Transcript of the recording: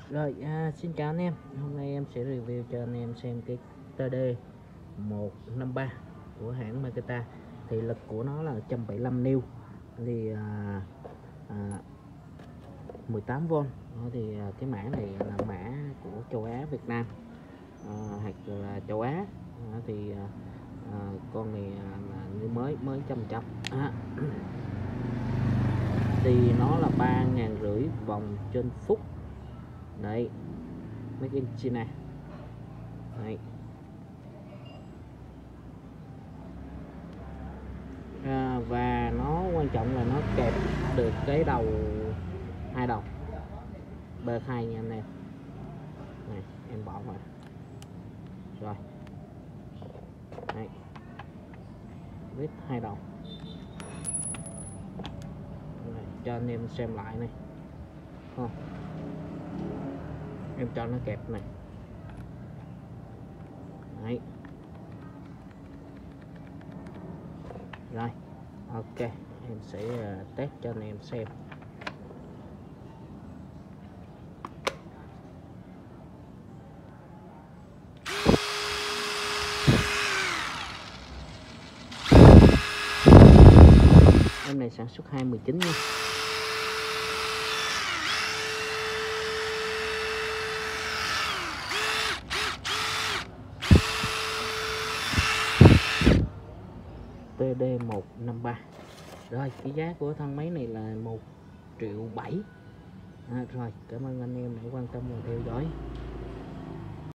Rồi, xin chào anh em. Hôm nay em sẽ review cho anh em xem cái TD153 của hãng Makita. Thì lực của nó là 175 N, thì 18V. Thì cái mã này là mã của châu Á Việt Nam, hoặc là châu Á. Thì con này là như mới 100%. Thì nó là 3.500 vòng trên phút. Đấy, Made in China. Đấy. Và nó quan trọng là nó kẹp được cái đầu, hai đầu B2 nha anh em. Này, em bỏ vào rồi. Đấy, vít hai đầu. Này, cho anh em xem lại này, không, em cho nó kẹp này. Đấy. Rồi, ok, em sẽ test cho anh em xem. Em này sản xuất 2019 nha. TD153. Rồi, cái giá của thân máy này là 1.700.000. Rồi, cảm ơn anh em đã quan tâm và theo dõi.